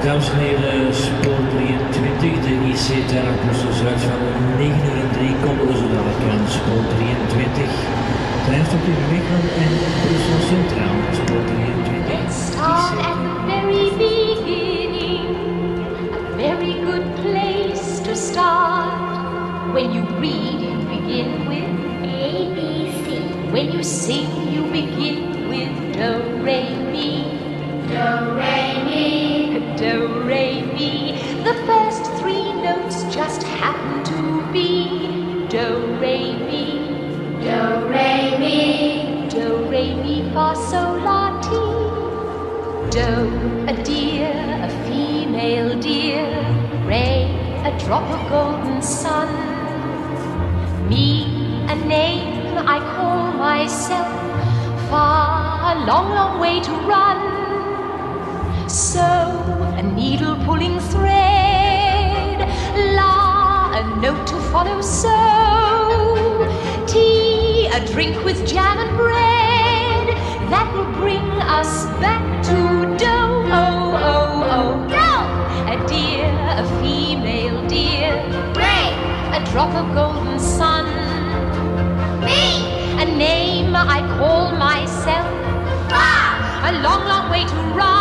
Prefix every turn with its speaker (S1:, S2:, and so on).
S1: Dames en heren, spoor 23, de IC ter Brussel Zuid van 9 uur en 3 komen we zo dadelijk aan. Spoor 23, treinstop in Mechelen en Brussel Centraal. Spoor 23.
S2: Let's start at the very beginning, a very good place to start. When you read, you begin with A, B, C. When you sing, you begin with Do, Re, Mi. Do, Re, Mi. Do, Re, Mi. The first three notes just happen to be Do, Re, Mi. Do, Re, Mi. Do, Re, Mi, Fa, Sol, La, Ti. Do, a deer, a female deer. Re, a drop of golden sun. Mi, a name I call myself. Fa, a long, long way to run. So, a needle pulling thread. La, a note to follow. So, tea, a drink with jam and bread. That will bring us back to do. Oh, oh, oh, do. A deer, a female deer. Ray, a drop of golden sun. Me, a name I call myself. Fa, a long, long way to run.